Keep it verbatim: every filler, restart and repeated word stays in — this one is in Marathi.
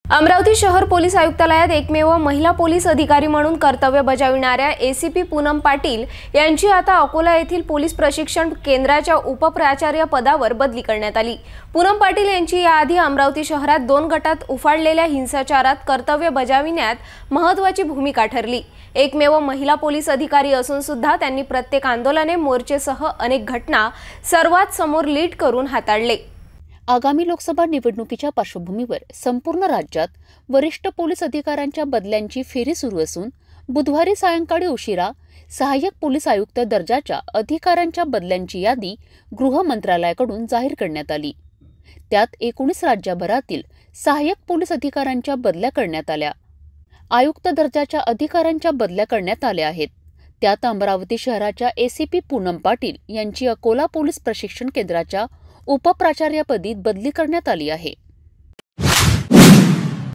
अमरावती शहर पोलीस आयुक्तालयात एकमेव महिला पोलीस अधिकारी म्हणून कर्तव्य बजावणाऱ्या एसीपी पूनम पाटील यांची आता अकोला येथील पोलीस प्रशिक्षण केंद्राच्या उपप्राचार्य पदावर बदली करण्यात आली। पूनम पाटील यांची याआधी अमरावती शहरात दोन गटात उफाळलेल्या हिंसाचारात कर्तव्य बजावण्यात महत्त्वाची भूमिका ठरली। एकमेव महिला पोलीस अधिकारी असून सुद्धा त्यांनी प्रत्येक आंदोलने मोर्चेसह अनेक घटना सर्वात समोर लीड करून हाताळले। आगामी लोकसभा निवडणुकीच्या पार्श्वभूमीवर संपूर्ण राज्यात वरिष्ठ पोलीस अधिकाऱ्यांच्या बदल्यांची फेरी सुरू असून बुधवारी सायंकाळी उशिरा सहाय्यक पोलीस आयुक्त दर्जाच्या अधिकाऱ्यांच्या बदल्यांची यादी गृह मंत्रालयाकडून जाहीर करण्यात आली। त्यात एकोणीस राज्यभरातील सहाय्यक पोलीस अधिकाऱ्यांच्या बदल्या करण्यात आल्या। आयुक्त दर्जाच्या अधिकाऱ्यांच्या बदल्या करण्यात आल्या आहेत। त्यात अमरावती शहराच्या एसीपी पूनम पाटील यांची अकोला पोलीस प्रशिक्षण केंद्राच्या उपप्राचार्यपदी बदली करण्यात आली आहे।